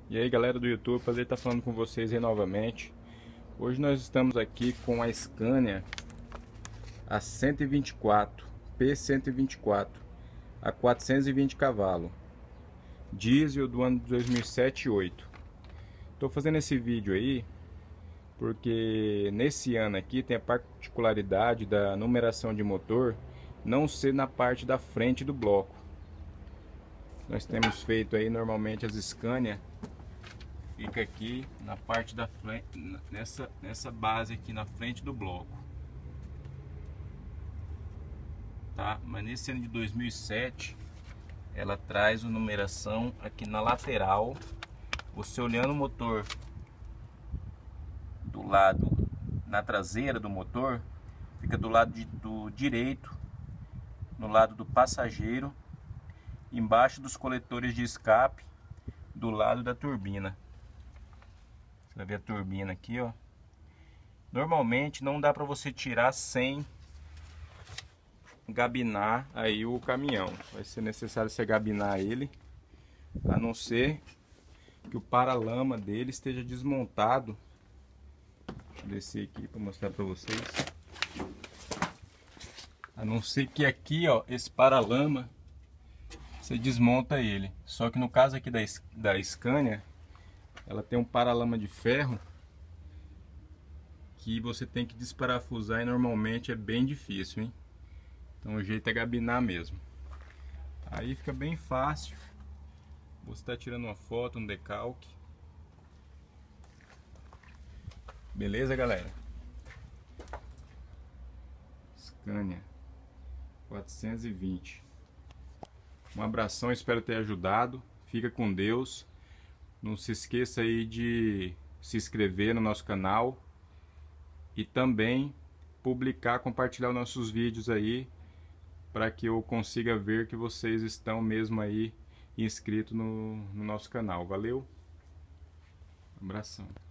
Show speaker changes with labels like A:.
A: E aí galera do YouTube, prazer estar falando com vocês aí novamente. Hoje nós estamos aqui com a Scania a 124 P124 a 420 cavalos, diesel do ano de 2007 e 2008. Estou fazendo esse vídeo aí porque nesse ano aqui tem a particularidade da numeração de motor não ser na parte da frente do bloco. Nós temos feito aí normalmente as Scania fica aqui na parte da frente, nessa base aqui na frente do bloco, tá? Mas nesse ano de 2007 ela traz a numeração aqui na lateral. Você olhando o motor do lado, na traseira do motor, fica do lado do direito, no lado do passageiro, embaixo dos coletores de escape, do lado da turbina. Você vai ver a turbina aqui, ó. Normalmente não dá para você tirar sem gabinar aí o caminhão. Vai ser necessário você gabinar ele, a não ser que o paralama dele esteja desmontado. Deixa eu descer aqui para mostrar para vocês. A não ser que aqui, ó, esse paralama você desmonta ele. Só que no caso aqui da Scania, ela tem um paralama de ferro que você tem que desparafusar e normalmente é bem difícil, hein? Então o jeito é gabinar mesmo. Aí fica bem fácil. Você está tirando uma foto, um decalque. Beleza, galera? Scania 420. Um abração, espero ter ajudado. Fica com Deus. Não se esqueça aí de se inscrever no nosso canal e também publicar, compartilhar os nossos vídeos aí, para que eu consiga ver que vocês estão mesmo aí inscritos no nosso canal. Valeu? Um abração.